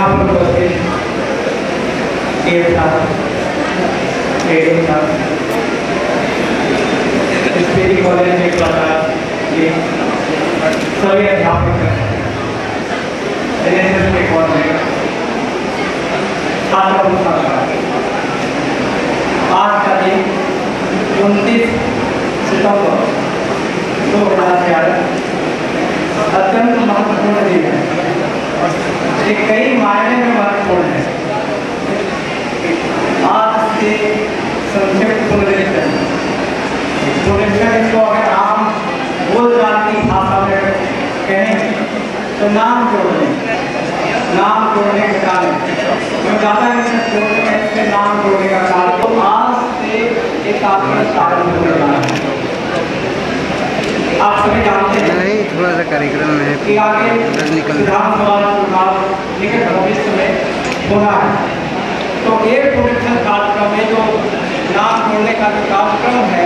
यहाँ पर उपस्थित कॉलेज में सभी अध्यापक आज का दिन 29 सितंबर 2011 अत्यंत महत्वपूर्ण दिन है। ये कई मायने में महत्वपूर्ण है। आज से संक्षिप्त पुनरीक्षण इसको अगर आम बोलचाल की भाषा में कहें तो नाम जोड़ने के कारण नाम जोड़ने का कार्य तो आज से एक कार्यक्रम होने वाला है। आप सभी जानते हैं नहीं थोड़ा सा कार्यक्रम है कि आगे विधानसभा चुनाव निकट भविष्य में होना है। तो एक पुनरीक्षण कार्यक्रम में जो नाम जोड़ने का जो कार्यक्रम है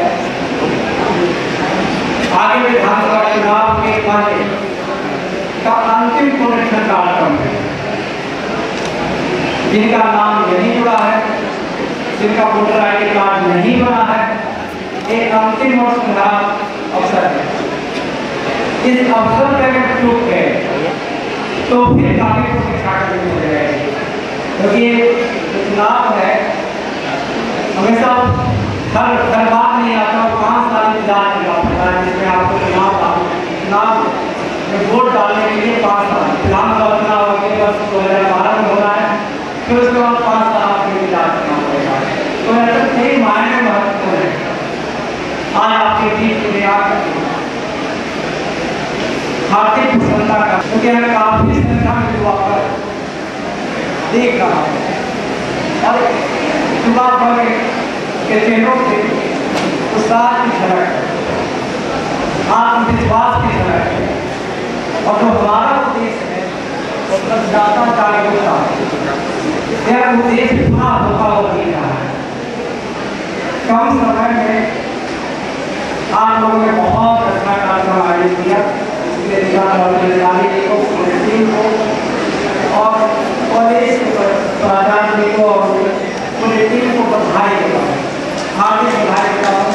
आगे विधानसभा चुनाव के पहले का अंतिम पुनरीक्षण कार्यक्रम है। जिनका नाम नहीं जुड़ा है, जिनका वोटर आई कार्ड नहीं बना है, एक अंतिम और सुधार अवसर है। इस अवसर पर अगर चूक गए तो फिर काफी प्रतीक्षा करनी हो जाएगी, क्योंकि चुनाव है हमेशा हर बात नहीं आता। 5 साल इंतजार करना पड़ता है जिसमें आपको चुनाव वोट डालने के लिए 5 साल विधानसभा चुनाव के वर्ष 2012 में होना है, फिर उसके बाद 5 साल आपको इंतजार करना पड़ेगा। तो ऐसा कई मायने महत्वपूर्ण है। आज आपके बीच में आकर हार्दिक प्रसन्नता का, क्योंकि हमें काफी संख्या में युवा देख रहा हूँ और युवा भर के चेहरों से उत्साह की झलक है, आत्मविश्वास की झलक है। और जो हमारा उद्देश्य है वो मतदाता जागरूकता, यह उद्देश्य पूरा होता हुआ दिख रहा है। कम समय में आप लोगों ने बहुत अच्छा कार्यक्रम आयोजित किया, इसलिए जिलाधिकारी को, टीम को और कॉलेज के प्राचार्य को और पूरी टीम को बधाई देता हूँ, हार्दिक बधाई देता हूँ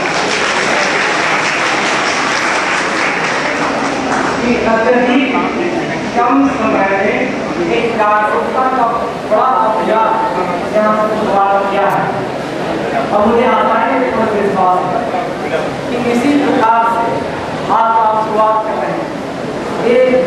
कि अत्यधिक कम समय में एक जागरूकता का बड़ा अभियान यहाँ पर शुरुआत किया है। और मुझे आशा है कि विश्वास है कि इसी प्रकार से आज आप शुरुआत कर रहे हैं।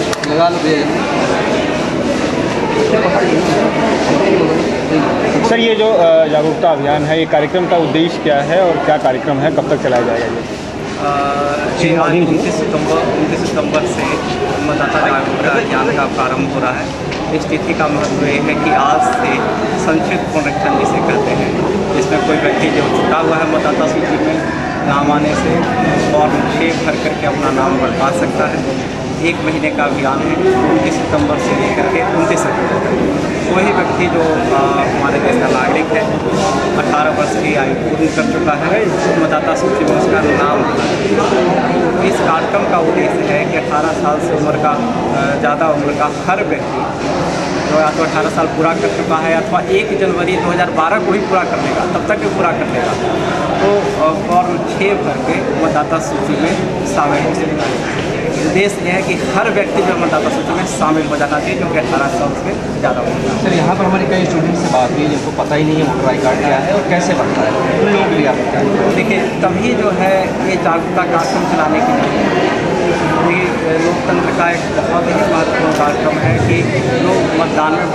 सर, ये जो जागरूकता अभियान है, ये कार्यक्रम का उद्देश्य क्या है और क्या कार्यक्रम है, कब तक चलाया जाएगा? ये आज 29 सितंबर से मतदाता जागरूकता अभियान का प्रारंभ हो रहा है। इस तिथि का महत्व ये है कि आज से संक्षिप्त पुनरीक्षण जिसे कहते हैं, जिसमें कोई व्यक्ति जो छूटा हुआ है मतदाता सूची में नाम आने से फॉर्म 6 भर करके अपना नाम बढ़वा सकता है। 1 महीने का अभियान है, 29 सितंबर से लेकर के 29 अक्टूबर तक। वही व्यक्ति जो हमारे देश का नागरिक है, 18 वर्ष की आयु पूर्ण कर चुका है, मतदाता सूची में उसका नाम इस कार्यक्रम का उद्देश्य है कि 18 साल से उम्र का ज़्यादा उम्र का हर व्यक्ति जो या तो 18 साल पूरा कर चुका है अथवा 1 जनवरी 2012 को ही पूरा कर लेगा, तब तक भी पूरा कर लेगा, तो फॉर्म 6 भर के मतदाता सूची में शामिल हो जाएगा। उद्देश्य यह है कि हर व्यक्ति जो मतदाता सूची में शामिल हो जाना चाहिए जो कि 18 साल से ज़्यादा होगा। सर, यहाँ पर हमारे कई स्टूडेंट से बात हुई जिनको पता ही नहीं है वोटर आई कार्ड क्या है और कैसे बनता है, उन लोगों के लिए आप क्या है? देखिए, तभी जो है ये जागरूकता कार्यक्रम चलाने के लिए लोकतंत्र का एक बहुत ही महत्वपूर्ण कार्यक्रम है कि लोग मतदान में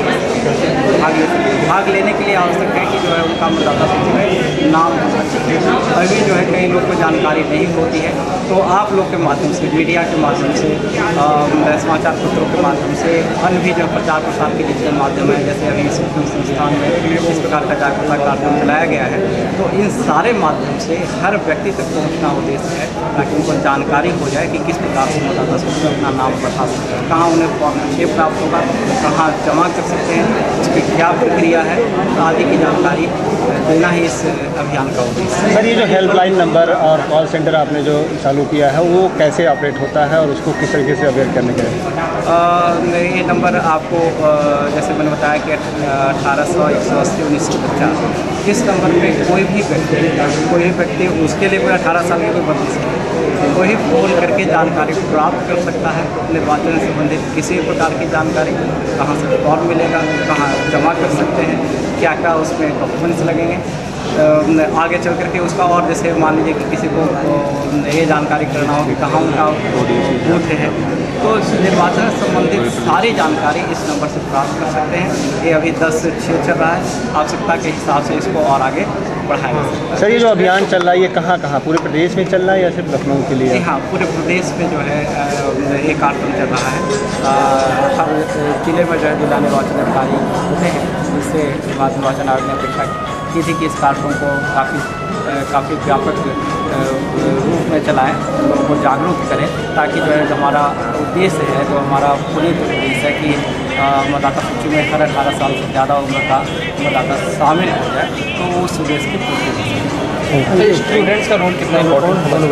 भाग लेने के लिए आवश्यक है कि जो है उनका मतदाता सूची में नाम होना चाहिए। अभी जो है कई लोग को जानकारी नहीं होती है, तो आप लोग के माध्यम से, मीडिया के माध्यम से, समाचार पत्रों के माध्यम से, अन्य भी जो प्रचार प्रसार के डिजिटल माध्यम है, जैसे अभी संस्थान में इस प्रकार का जागरूकता कार्यक्रम चलाया गया है, तो इन सारे माध्यम से हर व्यक्ति तक पहुँचना उद्देश्य है ताकि उनको जानकारी हो जाए कि किस किस प्रकार से मतदाता सूची में अपना नाम बढ़ा सकते हैं, कहाँ उन्हें फॉर्म 6 प्राप्त होगा, कहाँ जमा कर सकते हैं, उसकी क्या प्रक्रिया है आदि की जानकारी देना ही इस अभियान का उद्देश्य है। सर, ये जो हेल्पलाइन नंबर और कॉल सेंटर आपने जो चालू किया है वो कैसे ऑपरेट होता है और उसको किस तरीके से अवेयर करने के लिए? ये नंबर आपको जैसे मैंने बताया कि 1800 180 1950 इस नंबर पे कोई भी व्यक्ति उसके लिए कोई 18 साल की कोई बंदिश नहीं, कोई भी फ़ोन करके जानकारी प्राप्त कर सकता है निर्वाचन से संबंधित किसी प्रकार की जानकारी, कहाँ से फॉर्म मिलेगा, कहाँ जमा कर सकते हैं, क्या क्या उसमें डॉक्यूमेंट्स लगेंगे, आगे चल करके उसका और जैसे मान लीजिए कि किसी को ये जानकारी करना हो कि कहाँ उनका बूथ है, तो निर्वाचन से संबंधित सारी जानकारी इस नंबर से प्राप्त कर सकते हैं। ये अभी 10 से 6 चल रहा है, आवश्यकता के हिसाब से इसको और आगे बढ़ाया जा सकता है। सर, ये जो अभियान चल रहा है ये कहाँ कहाँ पूरे प्रदेश में चल रहा है या सिर्फ लखनऊ के लिए? जी हाँ, पूरे प्रदेश में जो है ये कार्यक्रम चल रहा है। हर जिले में जो है जिला निर्वाचन अधिकारी होते हैं, जिससे भारत निर्वाचन आयोग ने अपेक्षा की थी कि इस कार्यक्रम को काफ़ी व्यापक रूप में चलाएं, लोगों को जागरूक करें, ताकि जो है हमारा उद्देश्य है, जो हमारा पुनीत उद्देश्य है कि मतदाता सूची में हर 18 साल से ज़्यादा उम्र का मतदाता शामिल हो जाए, तो उस उद्देश्य की पूर्ति हो सके। स्टूडेंट्स का रोल कितना इम्पोर्टेंट बहुत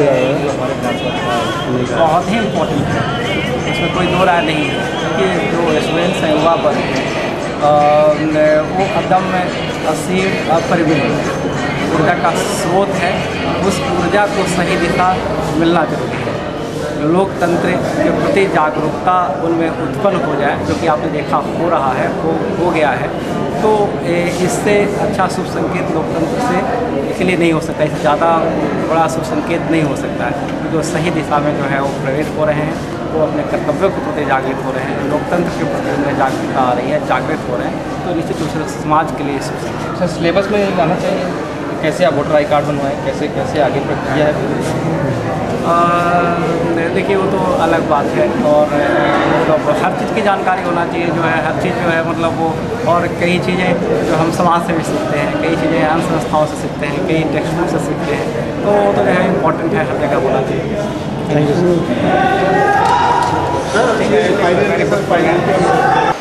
ही इम्पोर्टेंट है, इसमें कोई दो राय नहीं है, क्योंकि जो स्टूडेंट्स हैं युवा वर्ग हैं वो अदम्य असीम अपरिमित ऊर्जा का स्रोत है, उस ऊर्जा को सही दिशा मिलना जरूरी है। लोकतंत्र के प्रति जागरूकता उनमें उत्पन्न हो जाए, जो कि आपने देखा हो रहा है, हो गया है, तो इससे अच्छा शुभ संकेत लोकतंत्र से के लिए नहीं हो सकता, इससे ज़्यादा बड़ा शुभ संकेत नहीं हो सकता है। जो सही दिशा में जो है वो प्रवेश हो रहे हैं, वो अपने कर्तव्यों के प्रति जागृत हो रहे हैं, लोकतंत्र के प्रति उनमें जागरूकता आ रही है, जागृत हो रहे हैं, तो निश्चित रूप से समाज के लिए शुभ संकेत। सर, सिलेबस में लाना चाहिए कैसे आप वोटर आई कार्ड बनवाएं, कैसे आगे प्रक्रिया है? देखिए, वो तो अलग बात है, और मतलब हर चीज़ की जानकारी होना चाहिए, जो है हर चीज़ जो है मतलब वो, और कई चीज़ें जो हम समाज से भी सीखते हैं, कई चीज़ें अन्य संस्थाओं से सीखते हैं, कई टेक्स्ट बुक से सीखते हैं, तो वो तो जो है इम्पोर्टेंट है, हर जगह होना चाहिए। Thank you sir.